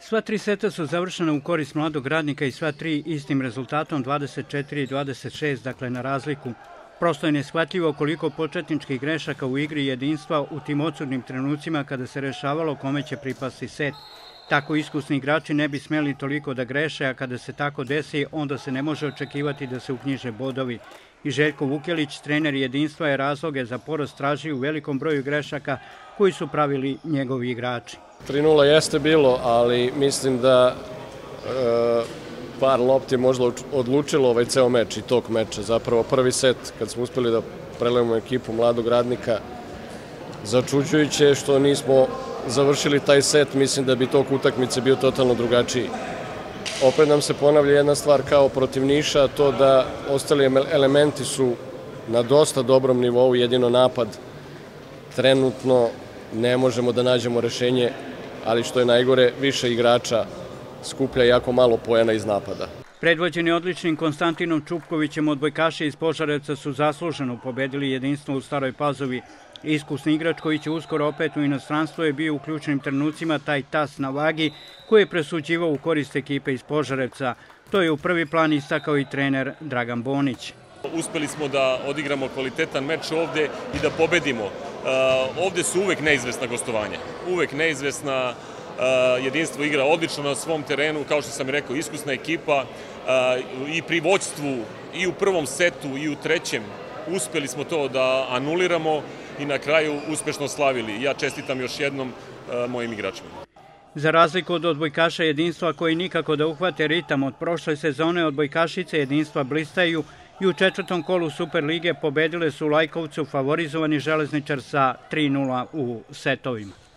Sva tri seta su završena u korist Mladog Radnika i sva tri istim rezultatom 24-26, dakle na razliku. Prosto je neshvatljivo koliko početničkih grešaka u igri jedinstva u tim odsudnim trenucima kada se rešavalo kome će pripasti set. Tako iskusni igrači ne bi smeli toliko da greše, a kada se tako desi, onda se ne može očekivati da se uknjiže bodovi. I Željko Vukelić, trener jedinstva, je razloge za porast tražio u velikom broju grešaka koji su pravili njegovi igrači. 3:0 jeste bilo, ali mislim da par lopti je možda odlučilo ovaj ceo meč i tok meča. Zapravo prvi set, kad smo uspeli da prelevimo ekipu Mladog Radnika, začuđujuće što nismo završili taj set, mislim da bi tok utakmice bio totalno drugačiji. Opet nam se ponavlja jedna stvar kao protiv Niša, to da ostali elementi su na dosta dobrom nivou, jedino napad. Trenutno ne možemo da nađemo rešenje, ali što je najgore, više igrača skuplja jako malo poena iz napada. Predvođeni odličnim Konstantinom Čupkovićem, odbojkaši iz Požarevca su zasluženo pobedili jedinstvo u Staroj Pazovi. Iskusni igrač koji će uskoro opet u inostranstvo je bio u ključnim trenucima taj tas na vagi koji je presuđivao u korist ekipe iz Požarevca. To je u prvi plan istakao i trener Dragan Bonić. Uspeli smo da odigramo kvalitetan meč ovde i da pobedimo. Ovde su uvek neizvesna gostovanja, uvek neizvesna. Jedinstvo igra odlično na svom terenu, kao što sam rekao, iskusna ekipa i pri vođstvu i u prvom setu i u trećem uspeli smo to da anuliramo i na kraju uspešno slavili. Ja čestitam još jednom mojim igračima. Za razliku od odbojkaša jedinstva koji nikako da uhvate ritam od prošle sezone, odbojkašice jedinstva blistaju i u četvrtom kolu Superlige pobedile su u Lajkovcu favorizovani Železničar sa 3:0 u setovima.